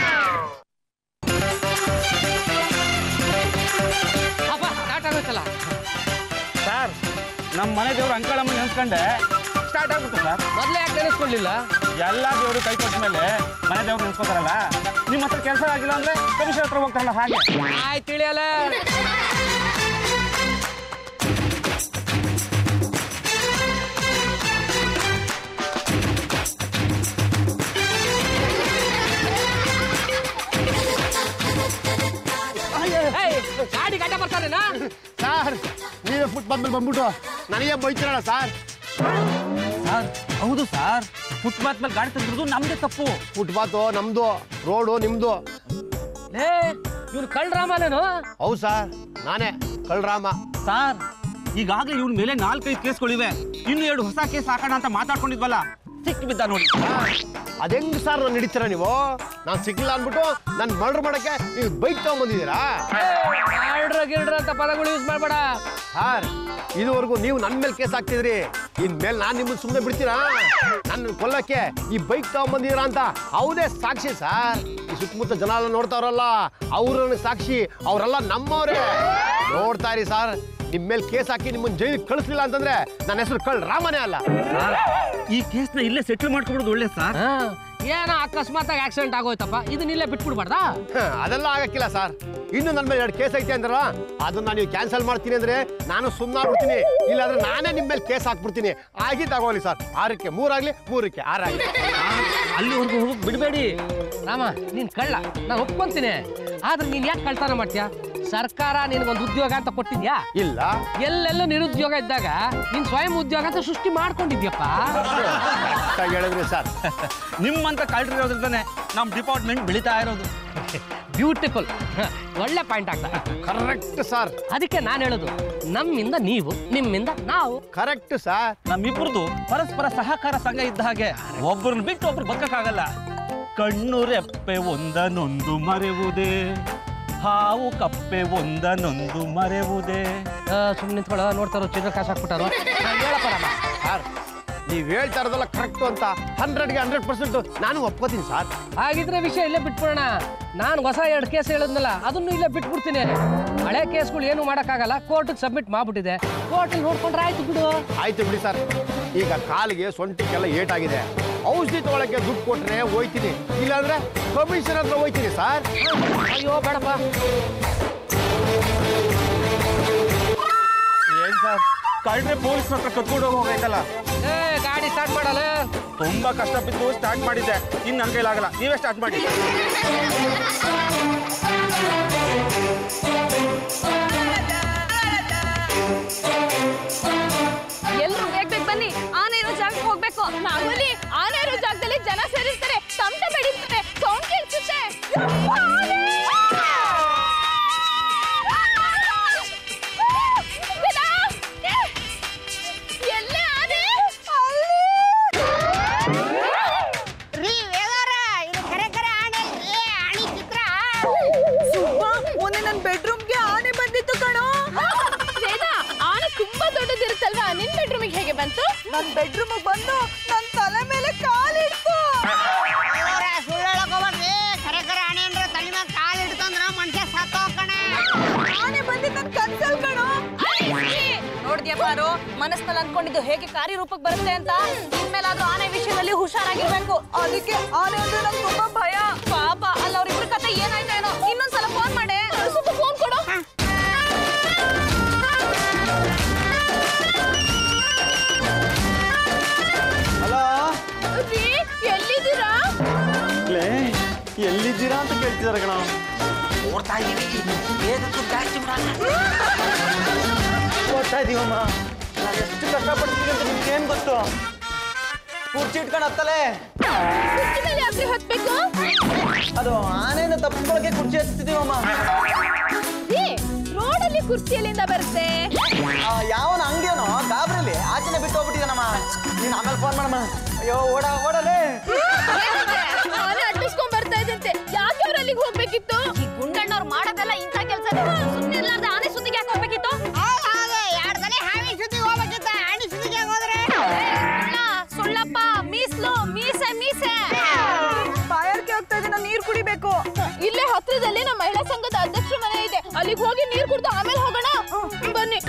ಅಪ್ಪ ಸ್ಟಾರ್ಟ್ ಆಗೋಯ್ತಲ್ಲ. ಸರ್, ನಮ್ಮ ಮನೆ ದೇವ್ರು ಅಂಕಳಮ್ಮ ನೆನ್ಸ್ಕೊಂಡೆ ಸ್ಟಾರ್ಟ್ ಆಗ್ಬಿಟ್ಟು ಸರ್. ಮೊದಲೇ ಯಾಕೆ ನೆನೆಸ್ಕೊಳ್ಳಿಲ್ಲ? ಎಲ್ಲ ದೇವರು ಕೈ ಕೊಟ್ಟ ಮೇಲೆ ಮನೆ ದೇವ್ರು ನೆನ್ಸ್ಕೊತಾರಲ್ಲ. ನಿಮ್ಮ ಹತ್ರ ಕೆಲಸ ಆಗಿಲ್ಲ ಅಂದ್ರೆ ಕಮಿಷನ್ ಹತ್ರ ಹೋಗ್ತಾರಲ್ಲ, ಹಾಗೆ. ಆಯ್ತು ತಿಳಿಯಲ್ಲ. ಗಾಡಿ ಗಡ್ಡ ಬರ್ತಾರೇನಾ? ಸರ್, ನೀವೇ ಫುಟ್ಪಾತ್ ಮೇಲೆ ಬಂದ್ಬಿಟ್ಟು ನನಗೆ ಬೈತಿರಲ್ಲ ಸರ್. ಸರ್ ಹೌದು ಸರ್, ಫುಟ್ಪಾತ್ ಮೇಲೆ ಗಾಡಿ ತಂದಿರೋದು ನಮ್ದೇ ತಪ್ಪು. ಫುಟ್ಪಾತು ನಮ್ದು, ರೋಡು ನಿಮ್ದು. ಲೇ ಇವ್ನು ಕಳ್ರಾಮನೇನು? ಹೌದು ಸರ್, ನಾನೇ ಕಳ್ರಾಮ. ಸರ್, ಈಗಾಗಲೇ ಇವನ ಮೇಲೆ 4-5 ಕೇಸ್ಗಳಿವೆ. ಇನ್ನು 2 ಹೊಸ ಕೇಸ್ ಹಾಕೋಣ ಅಂತ ಮಾತಾಡ್ಕೊಂಡಿದ್ವಲ್ಲ, ಸಿಕ್ಕಿ ಬಿದ್ದ ನೋಡಿ. ಅದೆಂಗ್ ಸರ್ ನಾನು ಹಿಡಿತೀರ ನೀವು? ನಾನು ಸಿಕ್ಕಿಲ್ಲ ಅಂದ್ಬಿಟ್ಟು ನನ್ನ ಮರ್ಡರ್ ಮಾಡಕ್ಕೆ ನೀವು ಬೈಕ್ ತಗೊಂಡ್ಬಂದಿದ್ದೀರಾ? ಗಿಲ್ಡ್ರ ಅಂತ ಪದಗಳು ಯೂಸ್ ಮಾಡಬೇಡ. ಸರ್, ಇದುವರೆಗೂ ನೀವು ನನ್ನ ಮೇಲೆ ಕೇಸ್ ಹಾಕ್ತಿದ್ರಿ, ಇನ್ಮೇಲೆ ನಾನು ನಿಮ್ಮನ್ನು ಸುಮ್ಮನೆ ಬಿಡ್ತೀರಾ? ನನ್ನ ಕೊಲ್ಲಕ್ಕೆ ಈ ಬೈಕ್ ತಗೊಂಡ್ಬಂದಿದ್ದೀರಾ ಅಂತ ಅವನೇ ಸಾಕ್ಷಿ ಸರ್. ಈ ಸುತ್ತಮುತ್ತ ಜನ ಎಲ್ಲ ನೋಡ್ತಾವ್ರಲ್ಲ, ಅವ್ರು ನನಗೆ ಸಾಕ್ಷಿ. ಅವರೆಲ್ಲ ನಮ್ಮವ್ರೆ. ನೋಡ್ತಾ ಇರಿ ಸರ್, ನಿಮ್ಮ ಮೇಲೆ ಕೇಸ್ ಹಾಕಿ ನಿಮ್ಮನ್ನು ಜೈಲಿಗೆ ಕಳಿಸ್ಲಿಲ್ಲ ಅಂತಂದ್ರೆ ನನ್ನ ಹೆಸರು ಕಳ್ರಾಮನೇ ಅಲ್ಲ. ಈ ಕೇಸ್ನ ಇಲ್ಲೇ ಸೆಟ್ಲ್ ಮಾಡ್ಕೊಡೋದು ಒಳ್ಳೆ ಸರ್. ಏನೋ ಅಕಸ್ಮಾತ್ ಆಕ್ಸಿಡೆಂಟ್ ಆಗೋಯ್ತಪ್ಪ, ಇದನ್ನಿಲ್ಲೇ ಬಿಟ್ಬಿಡ್ಬಾರ್ದಾ? ಅದೆಲ್ಲ ಆಗಕ್ಕಿಲ್ಲ ಸರ್. ಇನ್ನು ನನ್ನ ಮೇಲೆ 2 ಕೇಸ್ ಐತೆ ಅಂದ್ರಲ್ಲ, ಅದನ್ನ ನೀವು ಕ್ಯಾನ್ಸಲ್ ಮಾಡ್ತೀನಿ ಅಂದ್ರೆ ನಾನು ಸುಮ್ಮನಾಗ್ಬಿಡ್ತೀನಿ. ಇಲ್ಲಾಂದ್ರೆ ನಾನೇ ನಿಮ್ಮ ಮೇಲೆ ಕೇಸ್ ಹಾಕ್ಬಿಡ್ತೀನಿ. ಆಗಿ ತಗೋಲಿ ಸರ್, 6ಕ್ಕೆ 3 ಆಗ್ಲಿ, 3ಕ್ಕೆ 6 ಆಗ್ಲಿ. ಅಲ್ಲಿವರೆಗೂ ಹೋಗಿ ಬಿಡಬೇಡಿ. ರಾಮ, ನೀನ್ ಕಳ್ಳ ನಾನು ಒಪ್ಕೊಂತೀನಿ. ಆದ್ರೆ ನೀನ್ ಯಾಕೆ ಕಳ್ತನ ಮಾಡ್ತೀಯಾ? ಸರ್ಕಾರ ನಿನಗೊಂದು ಉದ್ಯೋಗ ಅಂತ ಕೊಟ್ಟಿದ್ಯಾ? ಇಲ್ಲ. ಎಲ್ಲೆಲ್ಲ ನಿರುದ್ಯೋಗ ಇದ್ದಾಗ ನೀನ್ ಸ್ವಯಂ ಉದ್ಯೋಗ ಅಂತ ಸೃಷ್ಟಿ ಮಾಡ್ಕೊಂಡಿದ್ಯಪ್ಪ. ಹೇಳಿದ್ರಿ ಸರ್. ನಿಮ್ಮಂತ ಕಳ್ರಿರೋದ್ರಿಂದಾನೆ ನಮ್ಮ ಡಿಪಾರ್ಟ್ಮೆಂಟ್ ಬೆಳೀತಾ ಇರೋದು. ಬ್ಯೂಟಿಫುಲ್, ಒಳ್ಳೆ ಪಾಯಿಂಟ್ ಆಗ್ತಾ. Correct sir. ಅದಕ್ಕೆ ನಾನು ಹೇಳೋದು, ನಮ್ಮಿಂದ ನೀವು, ನಿಮ್ಮಿಂದ ನಾವು. Correct sir. ನಮ್ಮಿಬ್ರದ್ದು ಪರಸ್ಪರ ಸಹಕಾರ ಸಂಘ ಇದ್ದ ಹಾಗೆ, ಒಬ್ಬರನ್ನ ಬಿಟ್ಟು ಒಬ್ರು ಬದುಕಕ್ಕಾಗಲ್ಲ. ಕಣ್ಣು ರೆಪ್ಪೆ ಒಂದನೊಂದು ಮರೆವುದೇ, ಹಾವು ಕಪ್ಪೆ ಒಂದನೊಂದು ಮರೆವುದೇ. ಸುಮ್ಮನೆ ನಿಂತ್ಕೊಳ್ಳೋ, ನೋಡ್ತಾರೋ ಚಿತ್ರ ಕಾಸು ಹಾಕ್ಬಿಟ್ಟಾರೋ. ಹೇಳಪ್ಪ ರಾಮ. ಸರ್, ನೀವು ಹೇಳ್ತಾ ಇರೋದಲ್ಲ ಕರೆಕ್ಟು ಅಂತ 100ಗೆ 100% ನಾನು ಒಪ್ಕೋತೀನಿ ಸರ್. ಹಾಗಿದ್ರೆ ವಿಷಯ ಇಲ್ಲೇ ಬಿಟ್ಬಿಡೋಣ. ನಾನು ಹೊಸ 2 ಕೇಸ್ ಹೇಳಿದ್ನಲ್ಲ, ಅದನ್ನು ಇಲ್ಲೇ ಬಿಟ್ಬಿಡ್ತೀನಿ. ಹಳೆ ಕೇಸ್ಗಳು ಏನು ಮಾಡೋಕ್ಕಾಗಲ್ಲ, ಕೋರ್ಟಿಗೆ ಸಬ್ಮಿಟ್ ಮಾಡ್ಬಿಟ್ಟಿದೆ. ಕೋರ್ಟಲ್ಲಿ ನೋಡ್ಕೊಂಡ್ರೆ ಆಯ್ತು ಬಿಡು. ಆಯ್ತು ಬಿಡಿ ಸರ್. ಈಗ ಕಾಲಿಗೆ ಸೊಂಟಿಗೆಲ್ಲ ಏಟಾಗಿದೆ, ಔಷಧಿ ತಗೊಳಕ್ಕೆ ದುಡ್ಡು ಕೊಟ್ರೆ ಹೋಯ್ತೀನಿ, ಇಲ್ಲಾಂದ್ರೆ ಕಮಿಷನ್ ಹತ್ರ ಹೋಯ್ತೀನಿ ಸರ್. ಅಯ್ಯೋ ಬೇಡಪ್ಪ. ಏನ್ ಸರ್, ಕಳ್ರೆ ಪೊಲೀಸ್ ಹತ್ರ ಕತ್ಕೊಂಡು ಹೋಗೈತಲ್ಲ. ಗಾಡಿ ಸ್ಟಾರ್ಟ್ ಮಾಡಲ್ಲ. ತುಂಬಾ ಕಷ್ಟಬಿದ್ದು ಸ್ಟಾರ್ಟ್ ಮಾಡಿದ್ದೆ, ಇನ್ನು ನನ್ನ ಕೈಲಾಗಲ್ಲ, ನೀವೇ ಸ್ಟಾರ್ಟ್ ಮಾಡಿ. ಎಲ್ರು ಬೇಗ ಬನ್ನಿ, ಆನೆ ಇರೋ ಜಾಗಕ್ಕೆ ಹೋಗ್ಬೇಕು. ನಾವಲ್ಲಿ ಆನೆ ಇರೋ ಜಾಗದಲ್ಲಿ ಜನ ಸೇರಿಸ್ತಾರೆ, ತಮಟೆ ಬೆಳೀತಾರೆ, ಸೌಂಡ್ ಕೇಳಿಸುತ್ತೆ. ಎಲ್ಲೇ ಆನೆ? ರೀ ವೇದಾರ, ಇದು ಕರೆ ಆಣೆ ರೀ, ಆಣಿ ಚಿತ್ರ. ಮೊನ್ನೆ ನನ್ನ ಬೆಡ್ರೂಮ್ಗೆ ಆನೆ ಬಂದಿತ್ತು ಕಣೋ. ವೇದ, ಆನೆ ತುಂಬಾ ದೊಡ್ಡದಿರುತ್ತಲ್ವಾ, ನಿನ್ ಬೆಡ್ರೂಮಿಗೆ ಹೇಗೆ ಬಂತು? ನನ್ನ ಬೆಡ್ರೂಮಿಗೆ ಬಂದು ನನ್ನ ತಲೆ ಮೇಲೆ ಕಾಲಿಡ್ತು. ಸುಳ್ಳು ಹೇಳಕೋಬೇಡ್ರಿ, ಕರೆ ಆಣೆ ಅಂದ್ರೆ ತಲೆ ಮೇಲೆ ಕಾಲು ಹಿಡ್ತಂದ್ರ ಮನುಷ್ಯ ಸತ್ತೋಗ್ಕಣೆ. ಆನೆ ಬಂದಿದ್ದು ನನ್ನ ಕನ್ಸಲ್ ಕಣೋ. ನೋಡ್ದ್ಯಾ ಬಾರು, ಮನಸ್ಸಿನಲ್ಲಿ ಅನ್ಕೊಂಡಿದ್ದು ಹೇಗೆ ಕಾರ್ಯರೂಪಕ್ಕೆ ಬರುತ್ತೆ ಅಂತ. ಇನ್ಮೇಲಾದ್ರೂ ಆನೆ ವಿಷಯದಲ್ಲಿ ಹುಷಾರಾಗಿರ್ಬೇಕು. ಅದಕ್ಕೆ ಆನೆ ಅಂದ್ರೆ ನಂಗೆ ತುಂಬಾ ಭಯ. ಪಾಪ, ಅಲ್ಲ ಅವ್ರಿಬ್ರ ಕತೆ ಏನಾಯ್ತು ಏನೋ. ಇನ್ನೊಂದ್ಸಲ ಫೋನ್ ಮಾಡೆ. ಸ್ವಲ್ಪ ಫೋನ್ ಕೊಡು. ಹಲೋ, ಎಲ್ಲಿದ್ದೀರಾ? ಎಲ್ಲಿದ್ದೀರಾ ಅಂತ ಕೇಳ್ತಿದಾರೆ ಕಣ. ಓಡ್ತಾ ಇದೀವಿ, ಏದಕ್ಕೂ ಜಾಸ್ತಿ ಓದ್ತಾ ಇದೀವಮ್ಮ. ನಾವು ಎಷ್ಟು ಕಷ್ಟಪಡ್ತೀವಿ ಅಂತ ನಿಮ್ಗೇನ್ ಗೊತ್ತು? ಕುರ್ಚಿ ಇಟ್ಕೊಂಡು ಹತ್ತಲೆ. ಕುರ್ಚಿ ಮೇಲೆ ಯಾಕ್ರಿ ಹತ್ಬೇಕು? ಅದು ಆನೆನ ತಪ್ಪಿಸ್ಕೊಳಕ್ಕೆ ಕುರ್ಚಿ ಹತ್ತಿದೀವಮ್ಮ. ರೋಡಲ್ಲಿ ಕುರ್ಚಿ ಎಲ್ಲಿಂದ ಬರುತ್ತೆ? ಯಾವನ ಅಂಗಡಿಯವನು ಗಾಬ್ರಲ್ಲಿ ಆಚೆನೆ ಬಿಟ್ಟು ಹೋಗ್ಬಿಟ್ಟಿದ್ದಾನಮ್ಮ. ನೀನು ಆಮೇಲೆ ಫೋನ್ ಮಾಡಮ್ಮ. ಅಯ್ಯೋ ಓಡಲೇ. ಆನೆ ಅಟ್ಟಿಸ್ಕೊಂಡ್ ಬರ್ತಾ ಇದ್ದಂತೆ, ಯಾಕೆ ಅವ್ರು ಅಲ್ಲಿಗೆ ಹೋಗ್ಬೇಕಿತ್ತು? ಈ ಗುಂಡಣ್ಣವ್ರು ಮಾಡೋದೆಲ್ಲ ಇಂಥ ಕೆಲಸ. ಸುಮ್ಮನೆ ಇರ್ಲಾರ್ದೆ ಆನೆ ಸುದ್ದಿಗೆ ಯಾಕೆ ಹೋಗ್ಬೇಕಿತ್ತು? ಎರಡು ಸಲ ಹಾವಿ ಸುದ್ದಿಗೆ ಹೋಗ್ಬೇಕಿತ್ತ, ಆಣಿ ಸುದ್ದಿಗೆ ಹೋದ್ರೆ ಸುಳ್ಳಪ್ಪ, ಮೀಸಲು ಮೀಸೆ ಮೀಸೆ. ಬಾಯಾರಿಕೆ ಹೋಗ್ತಾ ಇದೆ, ನಾನು ನೀರು ಕುಡಿಬೇಕು. ಇಲ್ಲೇ ಹತ್ರದಲ್ಲಿ ನಮ್ಮ ಮಹಿಳಾ ಸಂಘದ ಅಧ್ಯಕ್ಷರ ಮನೆ ಇದೆ, ಅಲ್ಲಿಗೆ ಹೋಗಿ ನೀರು ಕುಡ್ದು ಆಮೇಲೆ ಹೋಗೋಣ. ಬನ್ನಿ.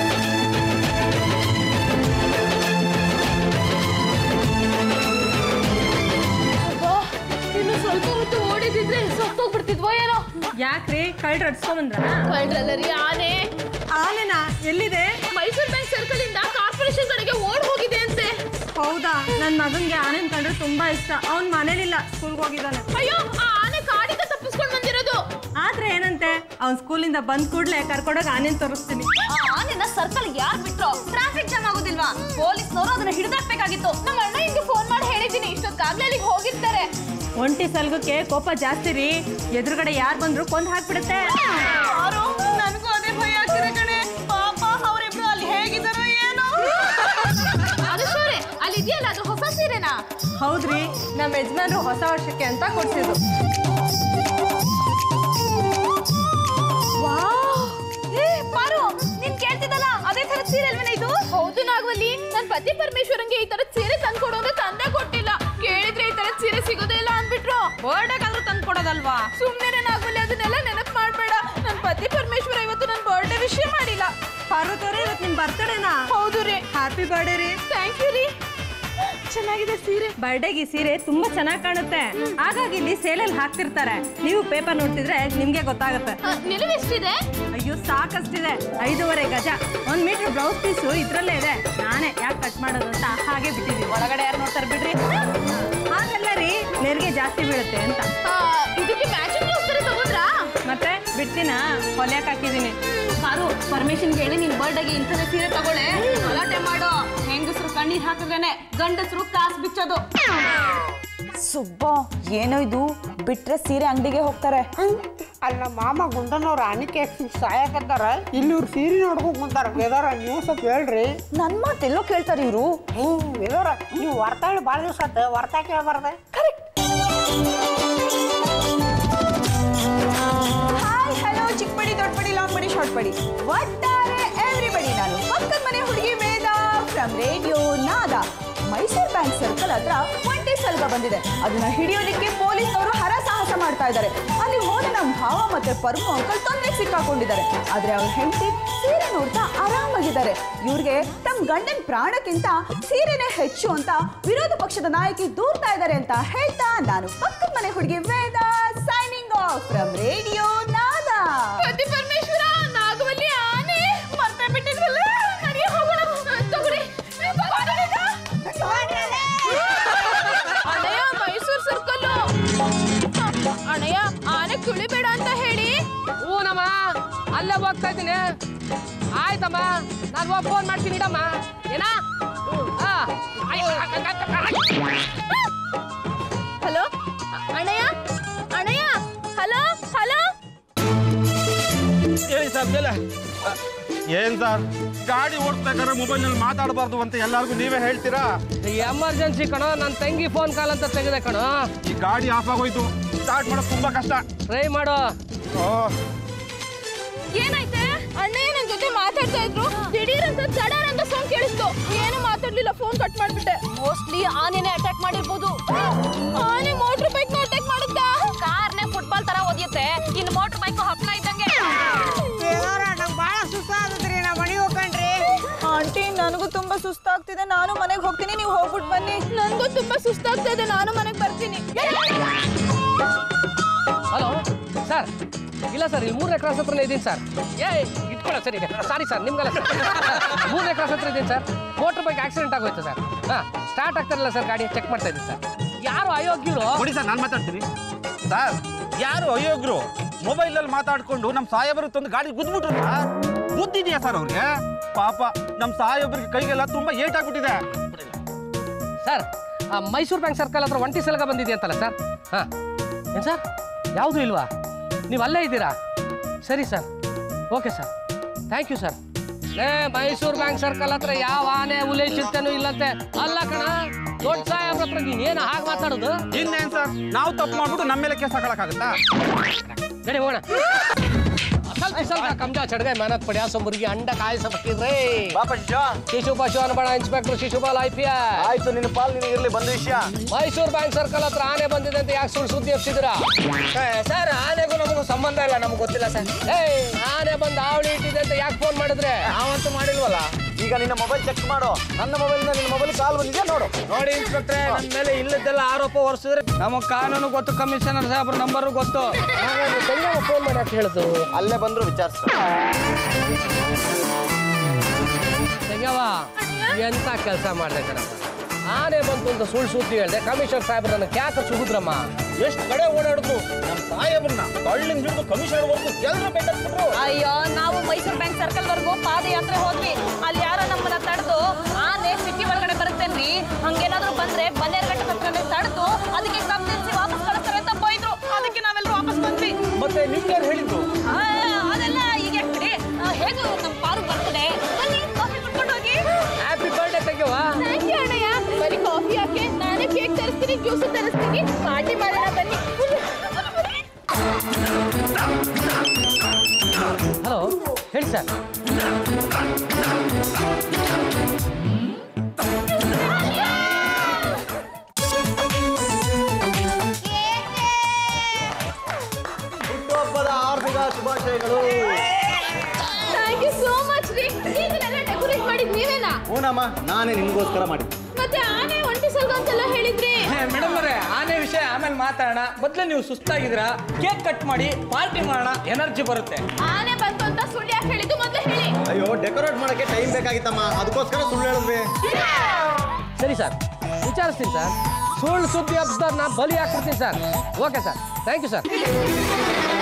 ಇನ್ನು ಸ್ವಲ್ಪ ಹೊತ್ತು ಓಡಿದಿದ್ರೆ ಸತ್ತೋಗ್ಬಿಡ್ತಿದ್ವೋ ಏನೋ. ಯಾಕ್ರಿ ಕಳ್ರ ಅಡ್ಸ್ಕೊಂಡ್ಬಂದ್ರ? ಕಳ್ರಲ್ಲ ರೀ, ಆನೆ. ಆನೆನಾ? ಎಲ್ಲಿದೆ? ಮೈಸೂರು ಬ್ಯಾಂಕ್ ಸರ್ಕಲ್ ಇಂದ ಕಾರ್ಪೊರೇಷನ್ ಕಡೆಗೆ ಓಡ್ ಹೋಗಿದೆ ಅಂತೆ. ಹೌದಾ? ನನ್ನ ಮಗನ್ಗೆ ಆನೆನ್ ಕಂಡ್ರೆ ತುಂಬಾ ಇಷ್ಟ. ಅವ್ನ್ ಮನೇಲಿಲ್ಲ, ಸ್ಕೂಲ್ಗೆ ಹೋಗಿದ್ದಾನೆ. ಅಯ್ಯೋ, ಆ ಆನೆ ಕಾಡಿಂದ ತಪ್ಪಿಸ್ಕೊಂಡು ಬಂದಿರೋದು. ಆದ್ರೆ ಏನಂತೆ, ಅವ್ನ್ ಸ್ಕೂಲಿಂದ ಬಂದ್ ಕೂಡ್ಲೆ ಕರ್ಕೊಂಡೋಗಿ ಆನೆನ್ ತೋರಿಸ್ತೀನಿ. ಆ ಆನೆನ ಸರ್ಕಲ್ ಯಾರು ಬಿಟ್ರು? ಟ್ರಾಫಿಕ್ ಜಾಮ್ ಆಗೋದಿಲ್ವಾ? ಪೊಲೀಸ್ನವರು ಅದನ್ನ ಹಿಡಿದಾಕ್ಬೇಕಾಗಿತ್ತು. ನಮ್ಮ ಅಣ್ಣ ಹಿಂಗೆ ಫೋನ್ ಮಾಡಿ ಹೇಳಿದ್ದೀನಿ, ಇಷ್ಟೊತ್ತಾಗ್ಲೇ ಅಲ್ಲಿಗೆ ಹೋಗಿರ್ತಾರೆ. ಒಂಟಿ ಸಲ್ಗಕ್ಕೆ ಕೋಪ ಜಾಸ್ತಿ ರೀ. ಎದುರುಗಡೆ ಯಾರು ಬಂದ್ರು ಕೊಂದ್ ಹಾಕ್ಬಿಡುತ್ತೆ. ನನಗೂ ಅದೇ ಭಯ ಆಗ್ತಿದೆ ಕಣೆ. ಪಾಪ ಅವರಿಬ್ರು ಅಲ್ಲಿ ಹೇಗಿದ್ದಾರೋ ಏನೋ. ಅದು ಸರಿ, ಅಲ್ಲಿ ಇದೆಯಲ್ಲ, ಅದು ಹೊಸ ಸೀರೆನಾ? ಹೌದ್ರಿ, ನಮ್ಮ ಯಜಮಾನ್ರು ಹೊಸ ವರ್ಷಕ್ಕೆ ಅಂತ ಕೊಡ್ಸಿದ್ರು. ಪಾರು, ನೀನ್ ಕೇಳ್ತಿದ್ದಲ್ಲ ಅದೇ ತರ ಸೀರೆ ಅಲ್ವೇನ ಇದು? ಹೌದು ನಾಗವಲ್ಲಿ, ನನ್ನ ಪತಿ ಪರಮೇಶ್ವರಂಗೆ ಈ ತರದ ಸೀರೆ ತಂದ್ಕೊಡು ಅಂದ್ರೆ ತಂದೆ ಕೊಟ್ಟಿಲ್ಲ. ಕೇಳಿದ್ರೆ ಈ ತರದ ಸೀರೆ ಸಿಗೋದೇ ಇಲ್ಲ ಅಂದ್ಬಿಟ್ರು. ಬರ್ಡೇಗಾದ್ರೂ ತಂದು ಕೊಡೋದಲ್ವಾ? ಸುಮ್ಮನೆ ನಾಗವಲ್ಲಿ, ಅದನ್ನೆಲ್ಲ ನೆನಪು ಮಾಡ್ಬೇಡ. ನನ್ನ ಪತಿ ಪರಮೇಶ್ವರ ಇವತ್ತು ನನ್ನ ಬರ್ಡೇ ವಿಷಯ ಮಾಡಿಲ್ಲ. ಪಾರ್ವತವ್ರೆ, ಇವತ್ತು ನಿಮ್ ಬರ್ತಡೇನಾ? ಹೌದು ರೀ. ಹ್ಯಾಪಿ ಬರ್ಡೇ ರೀ. ಥ್ಯಾಂಕ್ ಯು ರೀ. ಚೆನ್ನಾಗಿದೆ ಸೀರೆ. ಬರ್ಡೇಗೆ ಸೀರೆ ತುಂಬಾ ಚೆನ್ನಾಗಿ ಕಾಣುತ್ತೆ. ಹಾಗಾಗಿ ಇಲ್ಲಿ ಸೇಲಲ್ಲಿ ಹಾಕ್ತಿರ್ತಾರೆ. ನೀವು ಪೇಪರ್ ನೋಡ್ತಿದ್ರೆ ನಿಮ್ಗೆ ಗೊತ್ತಾಗುತ್ತೆ. ನಿಲುವು ಎಷ್ಟಿದೆ? ಅಯ್ಯೋ ಸಾಕಷ್ಟಿದೆ. 5.5 ಗಜ. 1 ಮೀಟರ್ ಬ್ಲೌಸ್ ಪೀಸು ಇದ್ರಲ್ಲೇ ಇದೆ. ನಾನೇ ಯಾಕೆ ಕಟ್ ಮಾಡೋದು ಅಂತ ಹಾಗೆ ಬಿಟ್ಟಿದ್ದೀನಿ. ಒಳಗಡೆ ಯಾರು ನೋಡ್ತಾರೆ ಬಿಡ್ರಿ. ಹಾಗಲ್ಲ ರೀ, ನೆರಿಗೆ ಜಾಸ್ತಿ ಬೀಳುತ್ತೆ ಅಂತ. ಇದಕ್ಕೆ ಮ್ಯಾಚಿಂಗ್ ಬ್ಲೌಸ್ ತಗೊಂಡ್ರಾ? ಮತ್ತೆ ಬಿಡ್ತೀನ ಹೊಲ್ಯಾಕ್ ಹಾಕಿದೀನಿ. ಕಾರು ಪರ್ಮಿಷನ್ ಹೇಳಿ ನಿನ್ ಬರ್ಡೇಗೆ ಇಂಥದೇ ಸೀರೆ ತಗೊಳ್ಳೆ. ಗಲಾಟೆ ಮಾಡೋ ಹೆಂಗಸರು ಕಣ್ಣೀರ್ ಹಾಕಿದ್ರೇನೆ ಗಂಡಸರು ಕಾಸು ಬಿಚ್ಚೋದು. ಸುಬ್ಬ ಏನೋ ಇದು ಬಿಟ್ರೆ ಸೀರೆ ಅಂಗಡಿಗೆ ಹೋಗ್ತಾರೆ. ಅಲ್ಲಿ ನಮ್ಮ ಮಾಮ ಗುಂಡನವ್ರು ಆನಿಕೆ ಸಾಯಕತ್ತಾರ, ಇಲ್ಲಿ ಇವ್ರು ಸೀರೆ ನೋಡ್ಕೊಂಡ್ ಕುಂತಾರ. ವೇದಾರ ನೀವು ಸ್ವಲ್ಪ ಹೇಳ್ರಿ. ನನ್ ಮಾತೆಲ್ಲೋ ಕೇಳ್ತಾರೆ ಇವ್ರು. ವೇದಾರ ನೀವು ವರ್ತಾಳಿ ಭಾಳ ದಿವಸ ಆತ, ವರ್ತಾ ಕೇಳಬಾರ್ದೆ. ಹಾಯ್ ಹಲೋ ಚಿಕ್ಕಪಡಿ ದೊಡ್ಡಪಡಿ ಲಾಂಗ್ ಪಡಿ ಶಾರ್ಟ್ ಪಡಿ ಒಟ್ಟಾರೆ ಎವ್ರಿಬಡಿ. ನಾನು ಪಕ್ಕದ ಮನೆ ಹುಡುಗಿ ವೇದ ಫ್ರಮ್ ರೇಡಿಯೋ ನಾದ. ಮೈಸೂರು ಬ್ಯಾಂಕ್ ಸರ್ಕಲ್ ಹತ್ರ ಒಂಟಿ ಸಲ್ಗ ಬಂದಿದೆ. ಅದನ್ನ ಹಿಡಿಯೋದಕ್ಕೆ ಪೊಲೀಸ್ನವರು ಹರಸಾಹಸ ಮಾಡ್ತಾ ಇದ್ದಾರೆ. ಅಲ್ಲಿ ಹೋದ ನಮ್ಮ ಭಾವ ಮತ್ತೆ ಪರ್ಮು ಅಂಕಲ್ ತೊಂದರೆ ಸಿಕ್ಕಾಕೊಂಡಿದ್ದಾರೆ. ಆದ್ರೆ ಅವ್ರ ಹೆಂಡತಿ ಸೀರೆ ನೋಡ್ತಾ ಆರಾಮಾಗಿದ್ದಾರೆ. ಇವ್ರಿಗೆ ತಮ್ಮ ಗಂಡನ ಪ್ರಾಣಕ್ಕಿಂತ ಸೀರೆನೇ ಹೆಚ್ಚು ಅಂತ ವಿರೋಧ ಪಕ್ಷದ ನಾಯಕಿ ದೂರ್ತಾ ಇದ್ದಾರೆ ಅಂತ ಹೇಳ್ತಾ ನಾನು ಪಕ್ಕದ ಮನೆ ಹುಡುಗಿ Veda signing off from radio Nada. Parameshwara Nagavalli ಆನೆ ಮರ್ತೆ ಬಿಟ್ಟಿದ್ವಲ್ಲ, ನಡಿಯ ಹೋಗೋಣ. ತಗೊಳ್ಳಿ ಅಣ್ಣಯ್ಯ, ಮೈಸೂರು ಸರ್ಕಲ್ ಅಣ್ಣಯ್ಯ, ಆನೆ ತುಳಿಬೇಡ ಅಂತ ಹೇಳಿ. ಹೂನಮ್ಮ, ಅಲ್ಲೇ ಹೋಗ್ತಾ ಇದ್ದೀನಿ. ಆಯ್ತಮ್ಮ, ನಾನು ಹೋಗಿ ಫೋನ್ ಮಾಡ್ತೀನಿ ಇಡಮ್ಮ. ಏನಾ? ಹಲೋ ಅಣ್ಣಯ್ಯ, ಅಣ್ಣಯ್ಯ, ಹಲೋ ಹಲೋ. ಹೇಳಿ ಸರ್ ಮೇಲೆ. ಏನ್ ಸರ್, ಗಾಡಿ ಓಡಿಸ್ಬೇಕಾದ್ರೆ ಮೊಬೈಲ್ನಲ್ಲಿ ಮಾತಾಡಬಾರ್ದು ಅಂತ ಎಲ್ಲರಿಗೂ ನೀವೇ ಹೇಳ್ತೀರಾ? ಎಮರ್ಜೆನ್ಸಿ ಕಣೋ, ನನ್ನ ತಂಗಿ ಫೋನ್ ಕಾಲ್ ಅಂತ ತೆಗೆದೆ ಕಣೋ. ಈ ಗಾಡಿ ಆಫ್ ಆಗೋಯ್ತು, ಸ್ಟಾರ್ಟ್ ಮಾಡೋದು ತುಂಬಾ ಕಷ್ಟ. ಟ್ರೈ ಮಾಡು. ಏನಾಯ್ತೆ? ಅಣ್ಣಯ್ಯ ನನ್ನ ಜೊತೆ ಮಾತಾಡ್ತಾ ಇದ್ರು, ದಿಢೀರ್ ಅಂತ ಚಡಾರ್ ಅಂತ ಸೌಂಡ್ ಕೇಳಿಸ್ತು. ಏನು ಮಾತಾಡ್ಲಿಲ್ಲ, ಫೋನ್ ಕಟ್ ಮಾಡ್ಬಿಟ್ಟೆ. ಮೋಸ್ಟ್ಲಿ ಆನೆನೇ ಅಟ್ಯಾಕ್ ಮಾಡಿರ್ಬೋದು. ಆನೆ ಮೋಟರ್ ಬೈಕ್ ನ ಅಟ್ಯಾಕ್ ಮಾಡುತ್ತಾ? ಕಾರ್ನೇ ಫುಟ್ಬಾಲ್ ತರ ಒದಿಯುತ್ತೆ, ಇನ್ನು ಮೋಟರ್ ಬೈಕ್ ಹಪ್ಪಳ ಇದ್ದಂಗೆ. ವೇದಾರ ನಂಗೆ ಭಾಳ ಸುಸ್ತಾಗತ್ರಿ, ನಾ ಮನೆಗೆ ಹೋಗ್ಕಂಡ್ರಿ. ಆಂಟಿ ನನಗೂ ತುಂಬಾ ಸುಸ್ತಾಗ್ತಿದೆ, ನಾನು ಮನೆಗೆ ಹೋಗ್ತೀನಿ, ನೀವು ಹೋಗ್ಬಿಟ್ಟು ಬನ್ನಿ. ನನಗೂ ತುಂಬಾ ಸುಸ್ತಾಗ್ತಾ ಇದೆ, ನಾನು ಮನೆಗೆ ಬರ್ತೀನಿ. ಹಲೋ ಸರ್, ಇಲ್ಲ ಸರ್, ಇಲ್ಲಿ 3ನೇ ಕ್ರಾಸ್ ಹತ್ರನೇ ಇದ್ದೀನಿ ಸರ್. ಇಟ್ಕೊಳ್ಳೋ ಸರಿ, ಸಾರಿ ಸರ್, ನಿಮ್ಗಲ್ಲ ಸರ್. 3ನೇ ಕ್ರಾಸ್ ಹತ್ರ ಇದ್ದೀನಿ ಸರ್. ಮೋಟರ್ ಬೈಕ್ ಆಕ್ಸಿಡೆಂಟ್ ಆಗೋಯ್ತು ಸರ್. ಸ್ಟಾರ್ಟ್ ಆಗ್ತಾರಲ್ಲ ಸರ್, ಗಾಡಿ ಚೆಕ್ ಮಾಡ್ತಾ ಇದ್ದೀನಿ ಸರ್. ಯಾರು ಅಯೋಗ್ಯರು? ನೋಡಿ ಸರ್, ನಾನು ಮಾತಾಡ್ತೀನಿ ಸರ್. ಯಾರು ಅಯೋಗ್ಯರು ಮೊಬೈಲಲ್ಲಿ ಮಾತಾಡ್ಕೊಂಡು ನಮ್ಮ ಸಾಹೇಬರು ತಂದು ಗಾಡಿ ಗುದ್ಬಿಟ್ರು ಸರ್. ಗುದ್ದಿದೆಯಾ ಸರ್ ಅವ್ರಿಗೆ? ಪಾಪ ನಮ್ಮ ಸಾಹೇಬರಿಗೆ ಕೈಗೆಲ್ಲ ತುಂಬಾ ಏಟ್ ಆಗ್ಬಿಟ್ಟಿದೆ ಸರ್. ಮೈಸೂರು ಬ್ಯಾಂಕ್ ಸರ್ಕಲ್ ಹತ್ರ ಒಂಟಿ ಸಲಗ ಬಂದಿದೆಯಂತಲ್ಲ ಸರ್. ಏನು ಸರ್, ಯಾವುದೂ ಇಲ್ವಾ? ನೀವು ಅಲ್ಲೇ ಇದ್ದೀರಾ? ಸರಿ sir, okay sir, thank you sir. Mysore bank circle ಹತ್ರ ಯಾವ ಆನೆ ಹುಲಿ ಚಿರತೆನೂ ಇಲ್ಲಂತೆ. ಅಲ್ಲ ಕಣ, ದೊಡ್ಡ ಸಾಹೇಬ್ರ ಹತ್ರ ನೀನೇನು ಹಾಗೆ ಮಾತಾಡೋದು? ಇನ್ನೇನು ಸರ್, ನಾವು ತಪ್ಪು ಮಾಡ್ಬಿಟ್ಟು ನಮ್ಮ ಮೇಲೆ ಕೇಸ್ ಹಾಕೊಳಕ್ಕಾಗತ್ತಾ? ನಡಿ ಹೋಗೋಣ. ಸ್ವಲ್ಪ ಕಮ್ಜಾ ಚಡ್ಗಾಯ್ मेहनत पड़ा सो मुर्गी अंडा काय सब रे ಬಾಪ ಶಿಶು, ಶಿಶು ಪಶು ಅನ್ಬೇಡ, ಇನ್ಸ್ಪೆಕ್ಟರ್ ಶಿಶುಪಾಲ್ IPS. ಆಯ್ತು, ನಿನ್ನ ಪಾಲ್ ನಿನಗೆ ಇರಲಿ. ಬಂದ ವಿಷಯ, ಮೈಸೂರು ಬ್ಯಾಂಕ್ ಸರ್ಕಲ್ ಹತ್ರ ಆನೆ ಬಂದಿದೆ ಅಂತ ಯಾಕೆ ಸುಳ್ಳು ಸುದ್ದಿ ಎಬ್ಸಿದ್ದೀರಾ? ಸರ್ ಆನೆಗೂ ನಮಗೂ ಸಂಬಂಧ ಇಲ್ಲ, ನಮ್ಗೆ ಗೊತ್ತಿಲ್ಲ ಸರ್. ಆನೆ ಬಂದು ಆವಳಿ ಇಟ್ಟಿದೆ ಅಂತ ಯಾಕೆ ಫೋನ್ ಮಾಡಿದ್ರೆ? ನಾವಂತೂ ಮಾಡಿಲ್ವಲ್ಲ. ಈಗ ನಿನ್ನ ಮೊಬೈಲ್ ಚೆಕ್ ಮಾಡು. ನನ್ನ ಮೊಬೈಲ್ನ ನಿನ್ನ ಮೊಬೈಲ್ ಕಾಲ್ ಬಂದಿದೆ ನೋಡು. ನೋಡಿ ಇನ್ಸ್ಪೆಕ್ಟ್ರೆ, ನನ್ನ ಮೇಲೆ ಇಲ್ಲದೆಲ್ಲ ಆರೋಪ ಹೊರಿಸಿದ್ರೆ ನಮಗೆ ಕಾನೂನು ಗೊತ್ತು, ಕಮಿಷನರ್ ಸಾಹೇಬ್ರ ನಂಬರು ಗೊತ್ತು. ಫೋನ್ ಮಾಡಿ ಅಂತ ಹೇಳುದು? ಅಲ್ಲೇ ಬಂದ್ರು ವಿಚಾರಿಸ. ಎಂತ ಕೆಲಸ ಮಾಡಿದೆ ಕಣಮ್ಮ. ಆನೆ ಬಂತು ಅಂತ ಸುಳ್ಳು ಸುದ್ದಿ ಹೇಳಿದೆ. ಕಮಿಷನರ್ ಸಾಹೇಬ್ರ ನನ್ನ ಕ್ಯಾಕ ಸುಗುದ್ರಮ್ಮ. ಎಷ್ಟು ಕಡೆ ಓಡಾಡಿದ್ರು ನಮ್ಮ ಸಾಹೇಬ್ರನ್ನ ಕಳ್ಳಿಂದ ಹಿಡಿದು ಕಮಿಷನರ್ ವರ್ಗು ಎಲ್ಲರೂ ಬೆಟ್ಟರು. ಅಯ್ಯೋ, ನಾವು ಮೈಸೂರು ಬ್ಯಾಂಕ್ ಸರ್ಕಲ್ ವರ್ಗು ಪಾದಯಾತ್ರೆ ಹೋದ್ವಿ. ಅಲ್ಲಿ ಯಾರೋ ನಮ್ಮನ್ನ ತಡೆದು ಆನೆ ಸಿಟಿ ಒಳಗಡೆ ಬರುತ್ತೇನ್ರಿ, ಹಂಗೇನಾದ್ರು ಬಂದ್ರೆ ಬನ್ನೇರ್ಘಟ್ಟ ಹತ್ರನೇ ತಡೆದು ಅದಕ್ಕೆ ಕಬ್ಬಿಸಿ ವಾಪಸ್ ಕಳಿಸ್ತಾರೆ ಅಂತ ಬೈದ್ರು. ಅದಕ್ಕೆ ನಾವೆಲ್ಲರೂ ವಾಪಸ್ ಬಂದ್ವಿ. ಮತ್ತೆ ನಿಮ್ಗೆ ಯಾರು ಹೇಳಿದ್ರು? ಅದೆಲ್ಲ ಈಗ ಬಿಡಿ. ಹೇಗೂ ನಮ್ಮ ಪಾರು ಬರ್ತದೆ, ಬನ್ನಿ ಕಾಫಿ ಕುಡ್ಕೊಂಡು ಹೋಗಿ. ಹ್ಯಾಪಿ ಬರ್ಡೇ ತೆಗೆವಾ. ಥ್ಯಾಂಕ್ ಯು ಅಣ್ಣಯ್ಯ. ಬರೀ ಕಾಫಿ ಹಾಕಿ ನಾನೇ ಕೇಕ್ ತರಿಸ್ತೀನಿ, ಜ್ಯೂಸ್ ತರಿಸ್ತೀನಿ, ಪಾರ್ಟಿ ಮಾಡೋಣ ಬನ್ನಿ. ಹಲೋ, ಹೇಳಿ ಸರ್. ಹುಟ್ಟುಹಬ್ಬದ ಹಾರ್ದಿಕ ಶುಭಾಶಯಗಳು. ಥ್ಯಾಂಕ್ ಯು ಸೋ ಮಚ್ ರೀ. ಇದನ್ನೆಲ್ಲ ಡೆಕೋರೇಟ್ ಮಾಡಿದ್ ನೀವೇನಾ? ಹೂನಮ್ಮ, ನಾನೇ ನಿಮ್ಗೋಸ್ಕರ ಮಾಡಿದ್ದೆ. ಮತ್ತೆ ಆನೆ ಒಂಟಿ ಸಲ್ಗ ಅಂತೆಲ್ಲ ಹೇಳಿದ್ರಿ. ಮೇಡಮ್ ಅವರೇ, ಆನೆ ವಿಷಯ ಆಮೇಲೆ ಮಾತಾಡೋಣ. ಮೊದಲೇ ನೀವು ಸುಸ್ತಾಗಿದ್ದೀರಾ, ಕೇಕ್ ಕಟ್ ಮಾಡಿ ಪಾರ್ಟಿ ಮಾಡೋಣ, ಎನರ್ಜಿ ಬರುತ್ತೆ. ಆನೆ ಬಂತು ಅಂತ ಸುಳ್ಳು ಯಾಕೆ ಹೇಳಿದ್ದು ಮೊದಲೇ ಹೇಳಿ. ಅಯ್ಯೋ, ಡೆಕೋರೇಟ್ ಮಾಡಕ್ಕೆ ಟೈಮ್ ಬೇಕಾಗಿತ್ತಮ್ಮ, ಅದಕ್ಕೋಸ್ಕರ ಸುಳ್ಳು ಹೇಳಿದ್ವಿ. ಸರಿ ಸರ್, ವಿಚಾರಿಸ್ತೀನಿ ಸರ್. ಸುಳ್ಳು ಸುದ್ದಿ ಹಬ್ಸ್ದವ್ರು ನಾ ಬಲಿ ಹಾಕ್ಬಿಡ್ತೀನಿ sir. Okay sir, thank you sir.